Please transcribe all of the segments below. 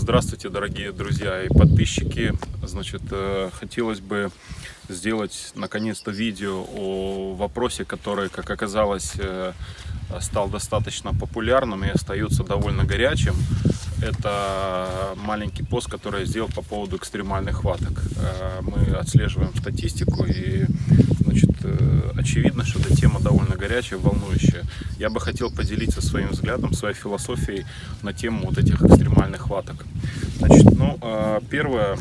Здравствуйте, дорогие друзья и подписчики. Значит, хотелось бы сделать наконец-то видео о вопросе, который, как оказалось, стал достаточно популярным и остается довольно горячим. Это маленький пост, который я сделал по поводу экстремальных хваток. Мы отслеживаем статистику, и значит, очевидно, что эта тема довольно горячая, волнующая. Я бы хотел поделиться своим взглядом, своей философией на тему вот этих экстремальных хваток. Значит, первое,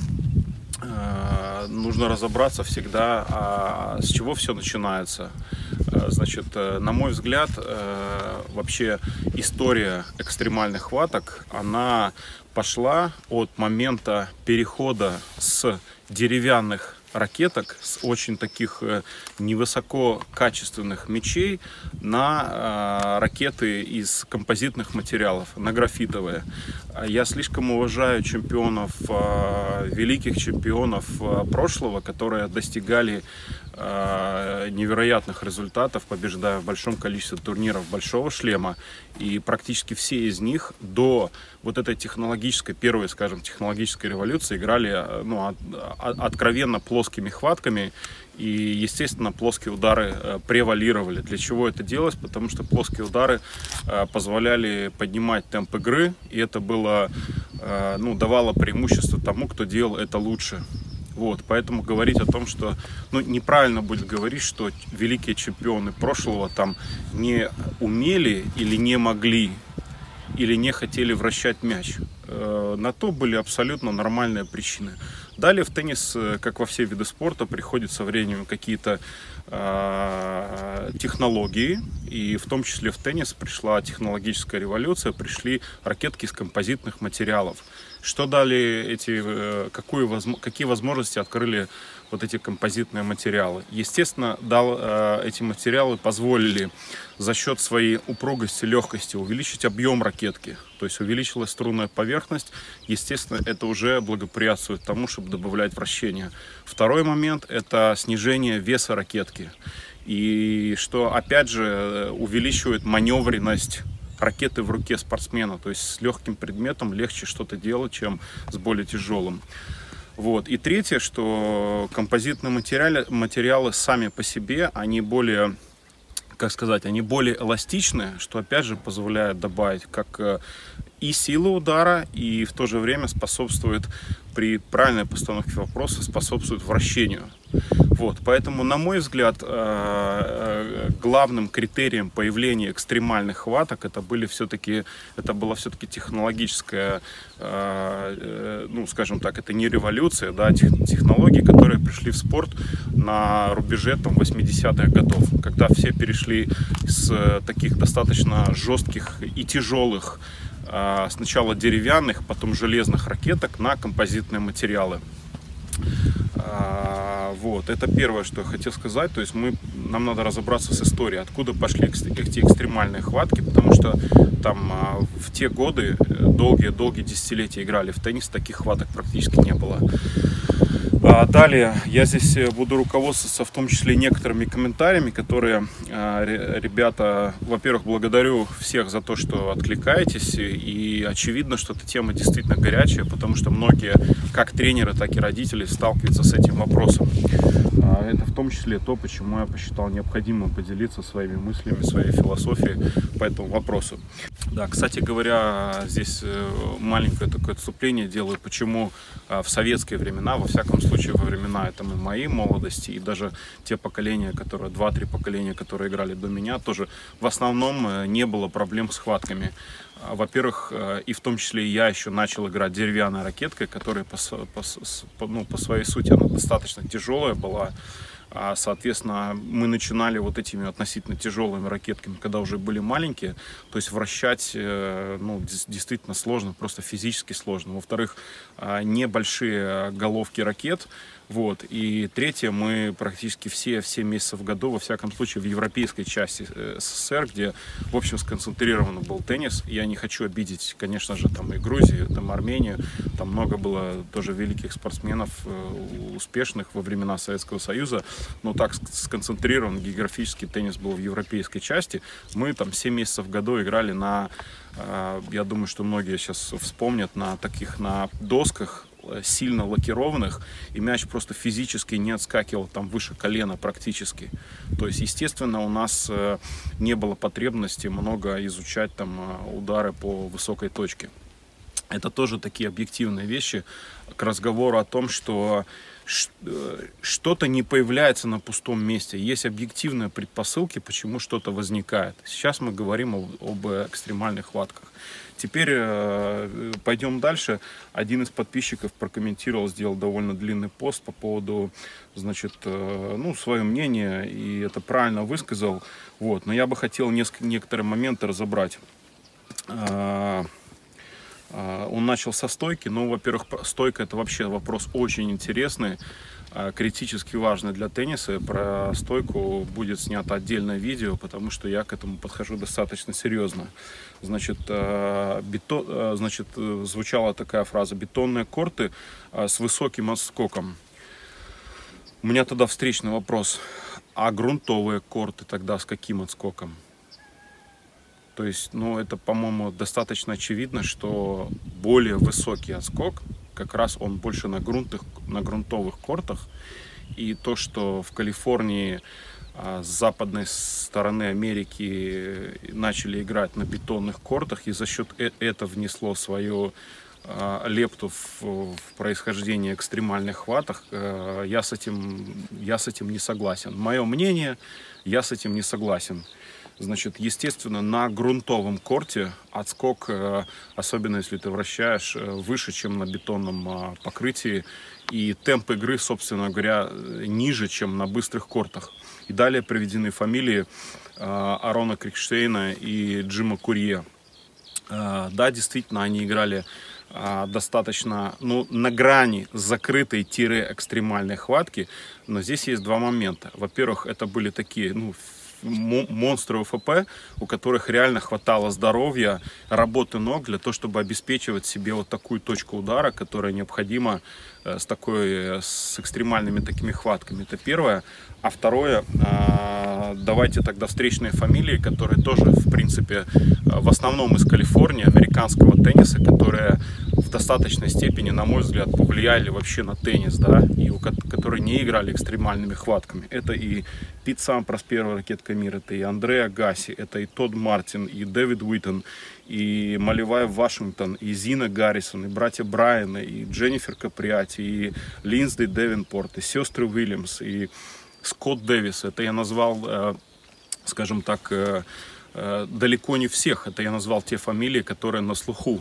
нужно разобраться всегда, с чего все начинается. Значит, на мой взгляд, вообще история экстремальных хваток, она пошла от момента перехода с деревянных ракеток, с очень таких невысококачественных мечей на ракеты из композитных материалов, на графитовые. Я слишком уважаю чемпионов, великих чемпионов прошлого, которые достигали невероятных результатов, побеждая в большом количестве турниров большого шлема, и практически все из них до вот этой технологической, первой, скажем, технологической революции играли откровенно плоскими хватками, и, естественно, плоские удары превалировали. Для чего это делалось? Потому что плоские удары позволяли поднимать темп игры, и это было, давало преимущество тому, кто делал это лучше. Вот, поэтому говорить о том, что неправильно будет говорить, что великие чемпионы прошлого там не умели или не могли, или не хотели вращать мяч. На то были абсолютно нормальные причины. Далее в теннис, как во все виды спорта, приходят со временем какие-то технологии, и в том числе в теннис пришла технологическая революция, пришли ракетки из композитных материалов. Что дали какие возможности открыли вот эти композитные материалы? Естественно, эти материалы позволили за счет своей упругости, легкости увеличить объем ракетки. То есть увеличилась струнная поверхность. Естественно, это уже благоприятствует тому, чтобы добавлять вращение. Второй момент – это снижение веса ракетки. И что, опять же, увеличивает маневренность ракеты в руке спортсмена. То есть с легким предметом легче что-то делать, чем с более тяжелым. Вот. И третье, что композитные материалы сами по себе, они более, они более эластичны, что опять же позволяет добавить как и силы удара, и в то же время способствует при правильной постановке вопроса, способствует вращению. Вот, поэтому, на мой взгляд, главным критерием появления экстремальных хваток это была все-таки технологическая, скажем так, это не революция, да, технологии, которые пришли в спорт на рубеже 80-х годов, когда все перешли с таких достаточно жестких и тяжелых, сначала деревянных, потом железных ракеток на композитные материалы. Вот, это первое, что я хотел сказать. То есть нам надо разобраться с историей, откуда пошли эти экстремальные хватки, потому что там в те годы, долгие десятилетия играли в теннис, таких хваток практически не было. Далее я здесь буду руководствоваться в том числе некоторыми комментариями, которые, ребята, во-первых, благодарю всех за то, что откликаетесь, и очевидно, что эта тема действительно горячая, потому что многие, как тренеры, так и родители, сталкиваются с этим вопросом. Это в том числе то, почему я посчитал необходимым поделиться своими мыслями, своей философией по этому вопросу. Да, кстати говоря, здесь маленькое такое отступление делаю, почему в советские времена, во всяком случае во времена моей молодости, и даже те поколения, 2-3 поколения, которые играли до меня, тоже в основном не было проблем с хватками. Во-первых, и в том числе я еще начал играть деревянной ракеткой, которая по своей сути она достаточно тяжелая была. Соответственно, мы начинали вот этими относительно тяжелыми ракетками, когда уже были маленькие. То есть вращать действительно сложно, просто физически сложно. Во-вторых, небольшие головки ракет. Вот. И третье, мы практически все месяцы в году, во всяком случае в европейской части СССР, где в общем сконцентрирован был теннис. Я не хочу обидеть, конечно же, и Грузию, Армению. Там много было тоже великих спортсменов, успешных во времена Советского Союза. но так сконцентрирован, географически теннис был в европейской части. Мы там 7 месяцев в году играли на, я думаю, что многие сейчас вспомнят, на досках, сильно лакированных, и мяч просто физически не отскакивал там выше колена практически. То есть, естественно, у нас не было потребности много изучать там удары по высокой точке. Это тоже такие объективные вещи к разговору о том, что что-то не появляется на пустом месте. Есть объективные предпосылки, почему что-то возникает. Сейчас мы говорим об экстремальных хватках. Теперь пойдем дальше. Один из подписчиков прокомментировал, сделал довольно длинный пост по поводу, значит, свое мнение, и это правильно высказал. Вот. Но я бы хотел некоторые моменты разобрать. Он начал со стойки. Ну, во-первых, стойка — это вообще вопрос очень интересный, критически важный для тенниса. Про стойку будет снято отдельное видео, потому что я к этому подхожу достаточно серьезно. Значит, звучала такая фраза: бетонные корты с высоким отскоком. У меня тогда встречный вопрос: а грунтовые корты тогда с каким отскоком? То есть, это, по-моему, достаточно очевидно, что более высокий отскок, как раз он больше на грунтовых кортах. И то, что в Калифорнии с западной стороны Америки начали играть на бетонных кортах, и за счет этого внесло свою лепту в происхождение экстремальных хваток, я с этим не согласен. Мое мнение, я с этим не согласен. Значит, естественно, на грунтовом корте отскок, особенно если ты вращаешь, выше, чем на бетонном покрытии. И темп игры, собственно говоря, ниже, чем на быстрых кортах. И далее приведены фамилии Арона Крикштейна и Джима Курье. Да, действительно, они играли достаточно, на грани закрытой-экстремальной хватки. Но здесь есть два момента. Во-первых, это были такие, монстры ОФП, у которых реально хватало здоровья, работы ног для того, чтобы обеспечивать себе вот такую точку удара, которая необходима с экстремальными такими хватками. Это первое. А второе, давайте тогда встречные фамилии, которые тоже, в принципе, в основном из Калифорнии, американского тенниса, которые в достаточной степени, на мой взгляд, повлияли вообще на теннис, да, и которые не играли экстремальными хватками. Это и Пит Сампрас, первая ракетка мира, это и Андре Агаси, это и Тодд Мартин, и Дэвид Уиттон, и Маливай Вашингтон, и Зина Гаррисон, и братья Брайана, и Дженнифер Каприати, и Линдсей Девинпорт, и сестры Уильямс, и Скотт Дэвис. Это я назвал, скажем так, далеко не всех. Это я назвал те фамилии, которые на слуху.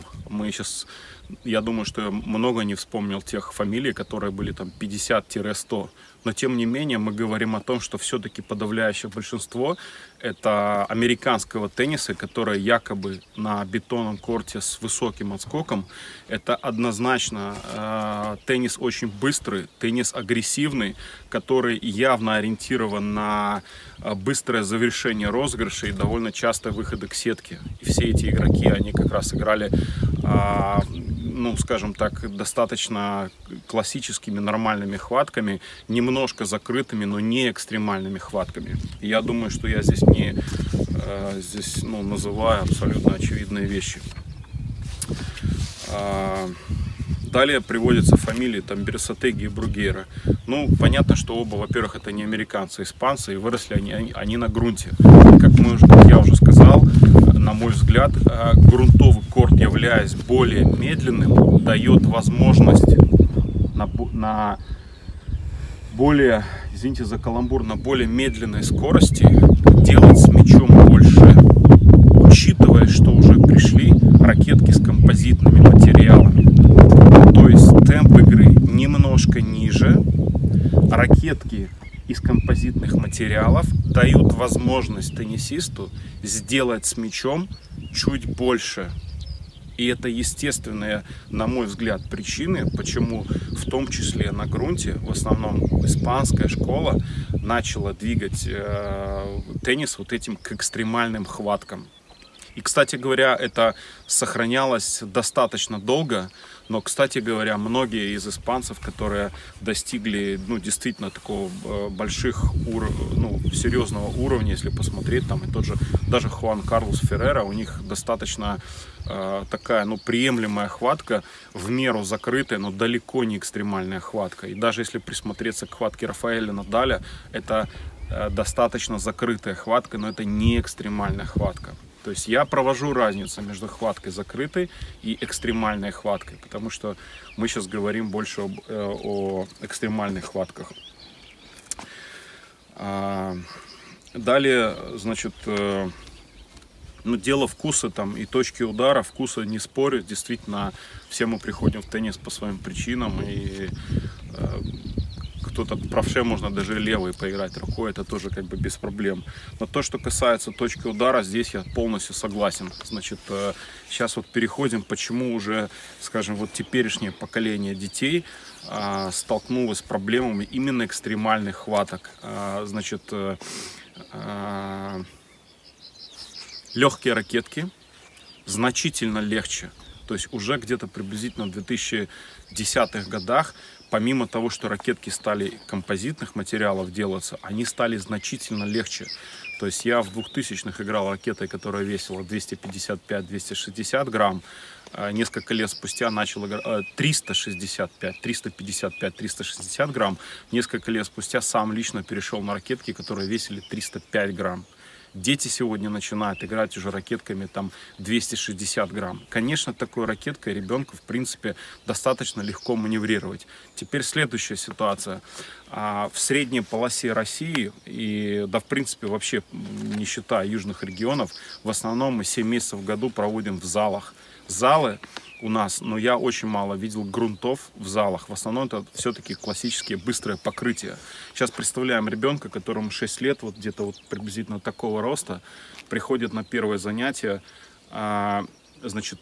Я думаю, что я много не вспомнил тех фамилий, которые были там 50-100. Но тем не менее мы говорим о том, что все-таки подавляющее большинство это американского тенниса, которое якобы на бетонном корте с высоким отскоком. Это однозначно теннис очень быстрый, теннис агрессивный, который явно ориентирован на быстрое завершение розыгрышей и довольно часто выходы к сетке. И все эти игроки, они как раз играли, скажем так, достаточно классическими нормальными хватками, немножко закрытыми, но не экстремальными хватками. И я думаю, что я здесь называю абсолютно очевидные вещи. Далее приводятся фамилии там Берсотеги и Бругера. Понятно, что оба, во-первых, это не американцы, а испанцы, и выросли они на грунте. Как я уже сказал, на мой взгляд, грунтовый корт, являясь более медленным, дает возможность на более, извините за каламбур, на более медленной скорости делать с мячом больше, учитывая, что уже пришли ракетки с композитными материалами. То есть темп игры немножко ниже, ракетки из композитных материалов дают возможность теннисисту сделать с мячом чуть больше. И это естественные, на мой взгляд, причины, почему в том числе на грунте, в основном испанская школа начала двигать теннис вот этим к экстремальным хваткам. И, кстати говоря, это сохранялось достаточно долго, но, кстати говоря, многие из испанцев, которые достигли, ну, действительно такого серьезного уровня, если посмотреть, там и тот же, даже Хуан Карлос Феррера, у них достаточно такая, ну, приемлемая хватка, в меру закрытая, но далеко не экстремальная хватка. И даже если присмотреться к хватке Рафаэля Надаля, это достаточно закрытая хватка, но это не экстремальная хватка. То есть я провожу разницу между хваткой закрытой и экстремальной хваткой, потому что мы сейчас говорим больше о экстремальных хватках. Далее, значит, ну, дело вкуса там и точки удара, вкуса не спорю. Действительно, все мы приходим в теннис по своим причинам, и кто-то правше можно даже левой поиграть рукой, это тоже как бы без проблем. Но то, что касается точки удара, здесь я полностью согласен. Значит, сейчас вот переходим, почему уже, скажем, вот теперешнее поколение детей столкнулось с проблемами именно экстремальных хваток. Значит, легкие ракетки значительно легче. То есть уже где-то приблизительно в 2010-х годах, помимо того, что ракетки стали композитных материалов делаться, они стали значительно легче. То есть я в 2000-х играл ракетой, которая весила 255-260 грамм. Несколько лет спустя начал играть 355-360 грамм. Несколько лет спустя сам лично перешел на ракетки, которые весили 305 грамм. Дети сегодня начинают играть уже ракетками там 260 грамм. Конечно, такой ракеткой ребенку, в принципе, достаточно легко маневрировать. Теперь следующая ситуация. В средней полосе России, и да, в принципе, вообще, не считая южных регионов, в основном мы 7 месяцев в году проводим в залах. Залы у нас, но я очень мало видел грунтов в залах. В основном это все-таки классические быстрые покрытия. Сейчас представляем ребенка, которому 6 лет, вот где-то вот приблизительно такого роста, приходит на первое занятие, значит,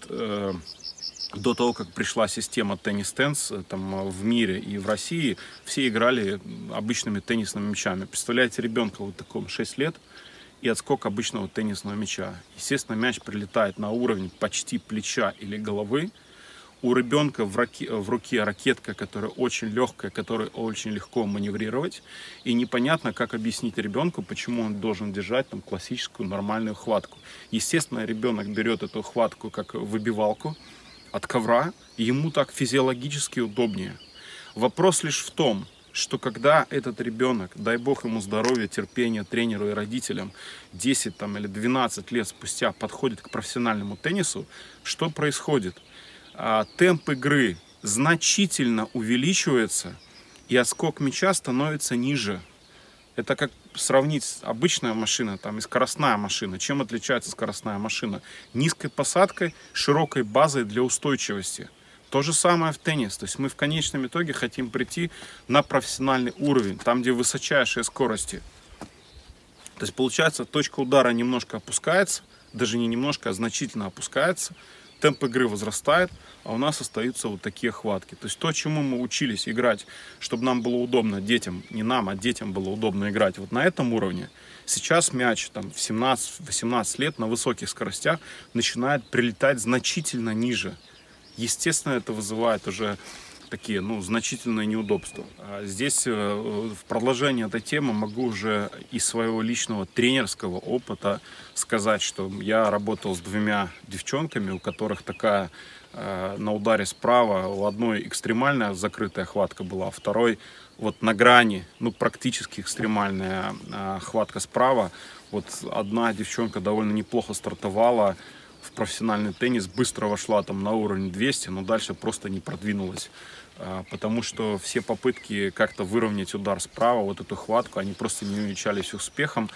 до того, как пришла система теннис-тенс там в мире и в России, все играли обычными теннисными мячами. Представляете, ребенка вот такому 6 лет, и отскок обычного теннисного мяча. Естественно, мяч прилетает на уровень почти плеча или головы. У ребенка в руке ракетка, которая очень легкая, которой очень легко маневрировать. И непонятно, как объяснить ребенку, почему он должен держать там классическую нормальную хватку. Естественно, ребенок берет эту хватку как выбивалку от ковра, и ему так физиологически удобнее. Вопрос лишь в том, что когда этот ребенок, дай бог ему здоровья, терпения тренеру и родителям, 10 там, или 12 лет спустя подходит к профессиональному теннису, что происходит? Темп игры значительно увеличивается, и отскок мяча становится ниже. Это как сравнить обычная машина там, и скоростная машина. Чем отличается скоростная машина? Низкой посадкой, широкой базой для устойчивости. То же самое в теннис. То есть мы в конечном итоге хотим прийти на профессиональный уровень, там, где высочайшие скорости. То есть получается, точка удара немножко опускается, даже не немножко, а значительно опускается. Темп игры возрастает, а у нас остаются вот такие хватки. То есть то, чему мы учились играть, чтобы нам было удобно, детям, не нам, а детям было удобно играть вот на этом уровне, сейчас мяч там, в 17-18 лет на высоких скоростях начинает прилетать значительно ниже. Естественно, это вызывает уже такие, ну, значительные неудобства. Здесь в продолжение этой темы могу уже из своего личного тренерского опыта сказать, что я работал с 2 девчонками, у которых такая на ударе справа, у одной экстремальная закрытая хватка была, а второй вот на грани, ну, практически экстремальная хватка справа. Вот одна девчонка довольно неплохо стартовала в профессиональный теннис, быстро вошла там на уровень 200, но дальше просто не продвинулась, потому что все попытки как-то выровнять удар справа, вот эту хватку, они просто не увенчались успехом.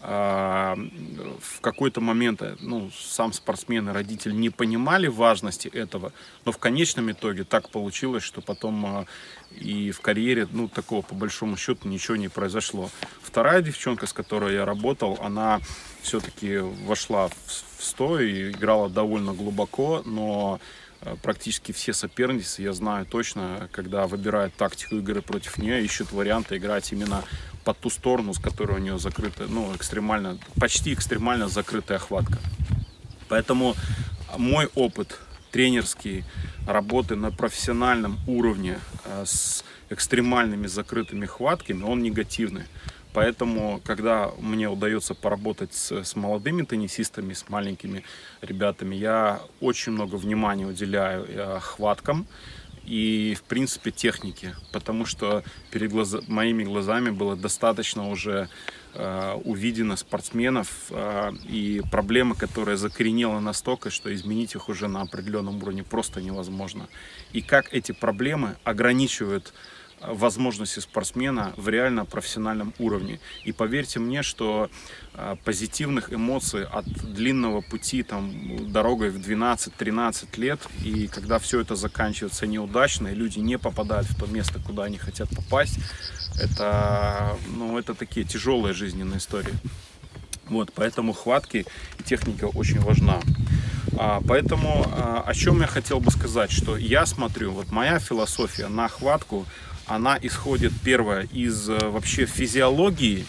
В какой-то момент, ну, сам спортсмен и родитель не понимали важности этого, но в конечном итоге так получилось, что потом и в карьере, ну, такого по большому счету ничего не произошло. Вторая девчонка, с которой я работал, она все-таки вошла в стой и играла довольно глубоко, но практически все соперницы, я знаю точно, когда выбирают тактику игры против нее, ищут варианты играть именно по ту сторону, с которой у нее закрыта, ну, экстремально, почти экстремально закрытая хватка. Поэтому мой опыт тренерский работы на профессиональном уровне с экстремальными закрытыми хватками, он негативный. Поэтому, когда мне удается поработать с молодыми теннисистами, с маленькими ребятами, я очень много внимания уделяю хваткам и, в принципе, технике. Потому что перед моими глазами было достаточно уже увидено спортсменов и проблемы, которые закоренела настолько, что изменить их уже на определенном уровне просто невозможно. И как эти проблемы ограничивают возможности спортсмена в реально профессиональном уровне. И поверьте мне, что позитивных эмоций от длинного пути, там, дорогой в 12-13 лет, и когда все это заканчивается неудачно, и люди не попадают в то место, куда они хотят попасть, это такие тяжелые жизненные истории. Вот, поэтому хватки и техника очень важна. Поэтому о чем я хотел бы сказать, что я смотрю, вот моя философия на хватку, она исходит, первое, из вообще физиологии,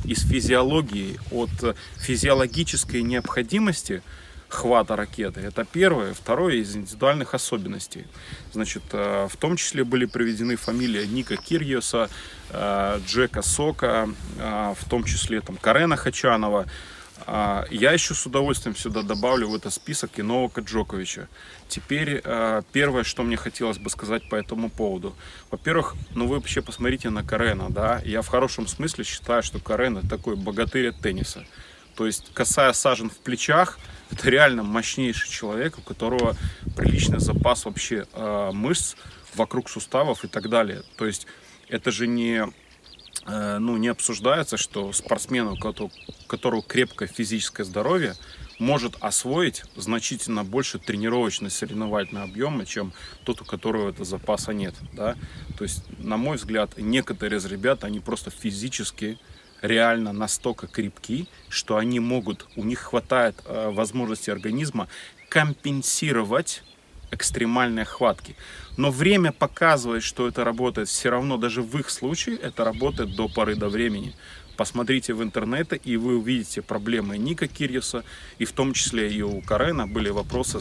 от физиологической необходимости хвата ракеты. Это первое. Второе, из индивидуальных особенностей. Значит, в том числе были приведены фамилии Ника Киргиоса, Джека Сока, в том числе там Карена Хачанова. Я еще с удовольствием сюда добавлю в этот список и Новака Джоковича. Теперь первое, что мне хотелось бы сказать по этому поводу. Во-первых, вы вообще посмотрите на Карена, да. Я в хорошем смысле считаю, что Карен — это такой богатырь от тенниса. То есть, касая сажен в плечах, это реально мощнейший человек, у которого приличный запас вообще мышц вокруг суставов и так далее. То есть, это же не обсуждается, что спортсмен, у которого крепкое физическое здоровье, может освоить значительно больше тренировочно-соревновательного объема, чем тот, у которого этого запаса нет. Да? То есть, на мой взгляд, некоторые из ребят, они просто физически реально настолько крепки, что они могут, у них хватает возможности организма компенсировать экстремальные хватки. Но время показывает, что это работает все равно, даже в их случае это работает до поры до времени. Посмотрите в интернете, и вы увидите проблемы Ника Киргиоса, и в том числе и у Карена были вопросы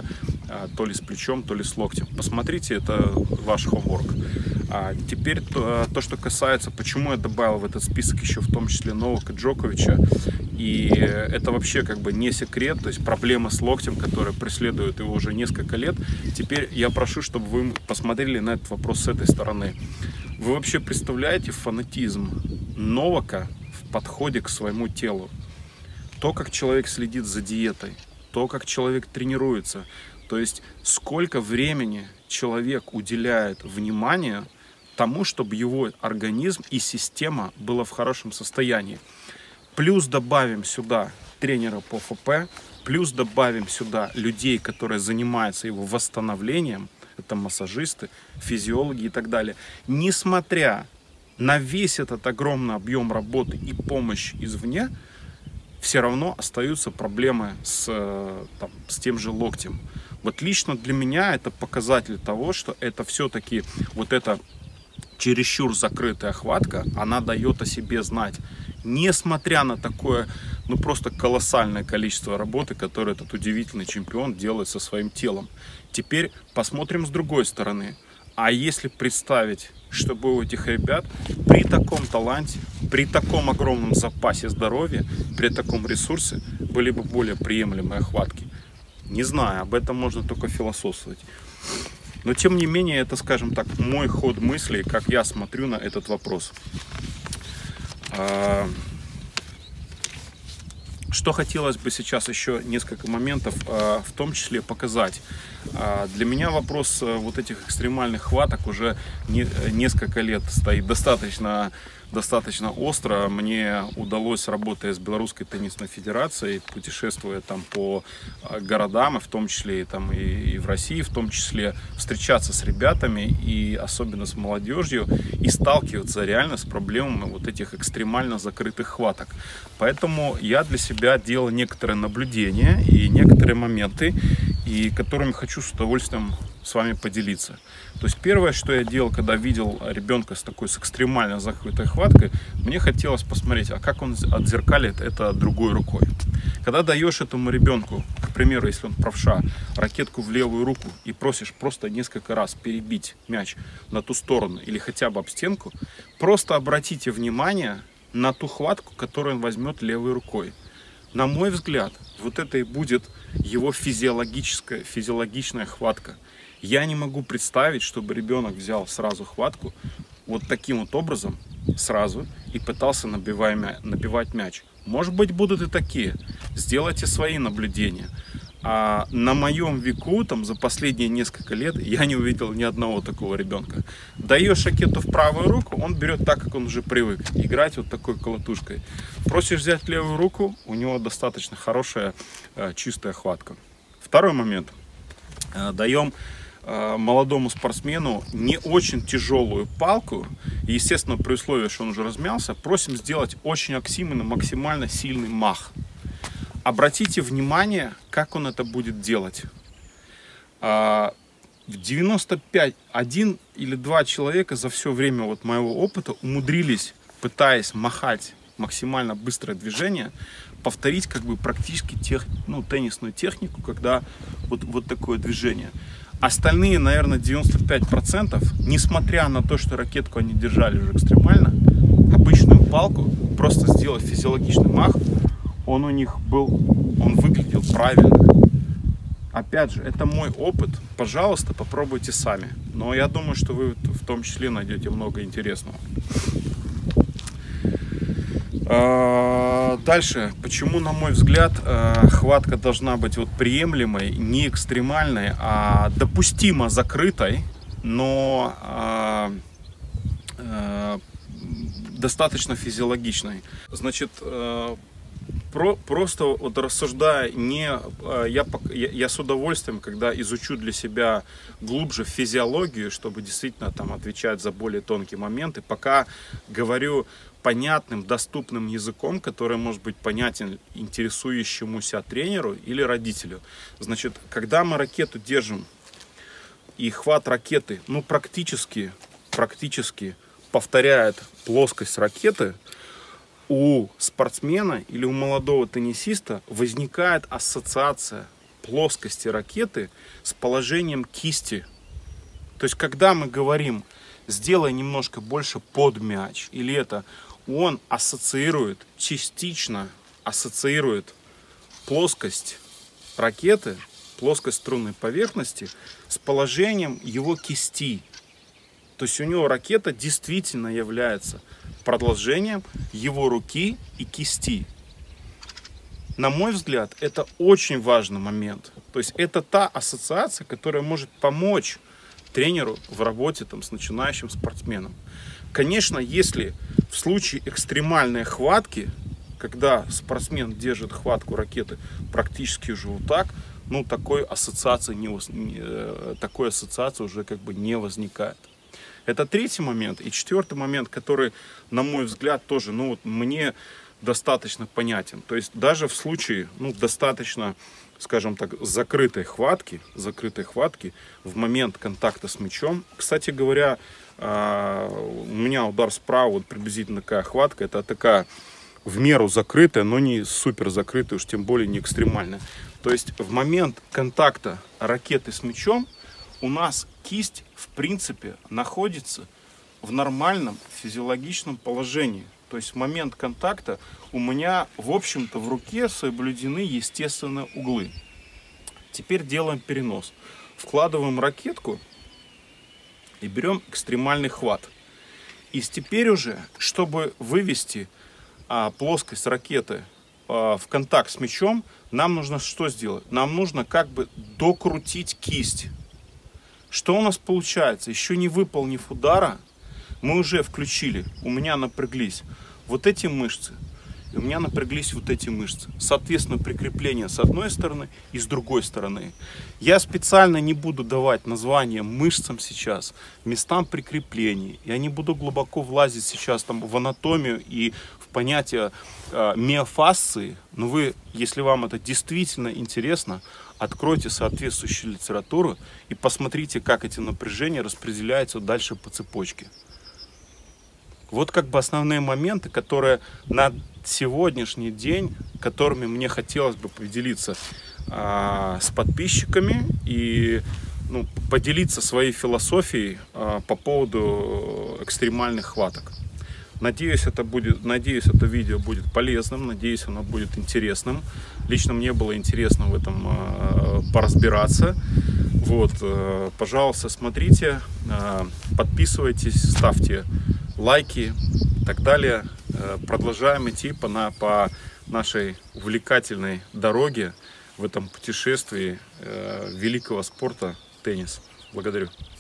то ли с плечом, то ли с локтем. Посмотрите, это ваш homework. А теперь то, что касается, почему я добавил в этот список еще в том числе Новака Джоковича, и это вообще как бы не секрет, то есть проблема с локтем, которая преследует его уже несколько лет. Теперь я прошу, чтобы вы посмотрели на этот вопрос с этой стороны. Вы вообще представляете фанатизм Новака в подходе к своему телу? То, как человек следит за диетой, то, как человек тренируется, то есть сколько времени человек уделяет внимание тому, чтобы его организм и система была в хорошем состоянии. Плюс добавим сюда тренера по ФП, плюс добавим сюда людей, которые занимаются его восстановлением, это массажисты, физиологи и так далее. Несмотря на весь этот огромный объем работы и помощь извне, все равно остаются проблемы с тем же локтем. Вот лично для меня это показатель того, что это все-таки вот эта чересчур закрытая хватка, она дает о себе знать. Несмотря на такое, просто колоссальное количество работы, которое этот удивительный чемпион делает со своим телом. Теперь посмотрим с другой стороны. А если представить, чтобы у этих ребят при таком таланте, при таком огромном запасе здоровья, при таком ресурсе были бы более приемлемые хватки? Не знаю, об этом можно только философствовать. Но тем не менее, это, скажем так, мой ход мыслей, как я смотрю на этот вопрос. Что хотелось бы сейчас еще несколько моментов, в том числе показать. Для меня вопрос вот этих экстремальных хваток уже несколько лет стоит достаточно остро. Мне удалось, работая с Белорусской теннисной федерацией, путешествуя там по городам, и в том числе и в России, в том числе встречаться с ребятами и особенно с молодежью и сталкиваться реально с проблемами вот этих экстремально закрытых хваток. Поэтому я для себя делал некоторые наблюдения и некоторые моменты, и которыми хочу с удовольствием с вами поделиться. То есть первое, что я делал, когда видел ребенка с экстремально закрытой хваткой, мне хотелось посмотреть, а как он отзеркалит это другой рукой. Когда даешь этому ребенку, к примеру, если он правша, ракетку в левую руку и просишь просто несколько раз перебить мяч на ту сторону или хотя бы об стенку, просто обратите внимание на ту хватку, которую он возьмет левой рукой. На мой взгляд, вот это и будет его физиологичная хватка. Я не могу представить, чтобы ребенок взял сразу хватку вот таким вот образом сразу и пытался набивать мяч. Может быть, будут и такие. Сделайте свои наблюдения. А на моем веку, там, за последние несколько лет, я не увидел ни одного такого ребенка. Даешь ракету в правую руку, он берет так, как он уже привык, играть вот такой колотушкой. Просишь взять левую руку, у него достаточно хорошая чистая хватка. Второй момент. Даем молодому спортсмену не очень тяжелую палку, и, естественно, при условии, что он уже размялся, просим сделать очень максимально сильный мах. Обратите внимание, как он это будет делать. В 95 один или два человека за все время вот моего опыта умудрились, пытаясь махать максимально быстрое движение, повторить как бы практически теннисную технику, когда вот такое движение. Остальные, наверное, 95%, несмотря на то, что ракетку они держали уже экстремально, обычную палку, просто сделав физиологичный мах, он выглядел правильно. Опять же, это мой опыт. Пожалуйста, попробуйте сами. Но я думаю, что вы в том числе найдете много интересного. Дальше, почему, на мой взгляд, хватка должна быть вот приемлемой, не экстремальной, а допустимо закрытой, но достаточно физиологичной. Значит, просто вот рассуждая, я с удовольствием, когда изучу для себя глубже физиологию, чтобы действительно там отвечать за более тонкие моменты, пока говорю понятным, доступным языком, который может быть понятен интересующемуся тренеру или родителю. Значит, когда мы ракету держим, и хват ракеты, практически повторяет плоскость ракеты, у спортсмена или у молодого теннисиста возникает ассоциация плоскости ракеты с положением кисти. То есть, когда мы говорим, сделай немножко больше под мяч, или это, он частично ассоциирует плоскость ракеты, плоскость струнной поверхности с положением его кисти. То есть, у него ракета действительно является продолжением его руки и кисти. На мой взгляд, это очень важный момент. То есть это та ассоциация, которая может помочь тренеру в работе с начинающим спортсменом. Конечно, если в случае экстремальной хватки, когда спортсмен держит хватку ракеты практически уже вот так, такой ассоциации уже как бы не возникает. Это третий момент. И четвертый момент, который, на мой взгляд, тоже, мне достаточно понятен. То есть даже в случае, достаточно, скажем так, закрытой хватки, в момент контакта с мячом. Кстати говоря, у меня удар справа, вот приблизительно такая хватка, это такая в меру закрытая, но не супер закрытая, уж тем более не экстремальная. То есть в момент контакта ракеты с мячом у нас кисть, в принципе, находится в нормальном физиологичном положении. То есть в момент контакта у меня, в общем-то, в руке соблюдены естественные углы. Теперь делаем перенос. Вкладываем ракетку и берем экстремальный хват. И теперь уже, чтобы вывести плоскость ракеты в контакт с мячом, нам нужно что сделать? Нам нужно как бы докрутить кисть. Что у нас получается? Еще не выполнив удара, мы уже включили, у меня напряглись вот эти мышцы, и у меня напряглись вот эти мышцы. Соответственно, прикрепление с одной стороны и с другой стороны. Я специально не буду давать название мышцам сейчас, местам прикреплений. Я не буду глубоко влазить сейчас в анатомию и в понятие миофасции. Но вы, если вам это действительно интересно, откройте соответствующую литературу и посмотрите, как эти напряжения распределяются дальше по цепочке. Вот как бы основные моменты, которые на сегодняшний день, которыми мне хотелось бы поделиться с подписчиками и поделиться своей философией по поводу экстремальных хваток. Надеюсь, это видео будет полезным, надеюсь, оно будет интересным. Лично мне было интересно в этом поразбираться. Вот, пожалуйста, смотрите, подписывайтесь, ставьте лайки и так далее. Продолжаем идти по нашей увлекательной дороге в этом путешествии великого спорта теннис. Благодарю.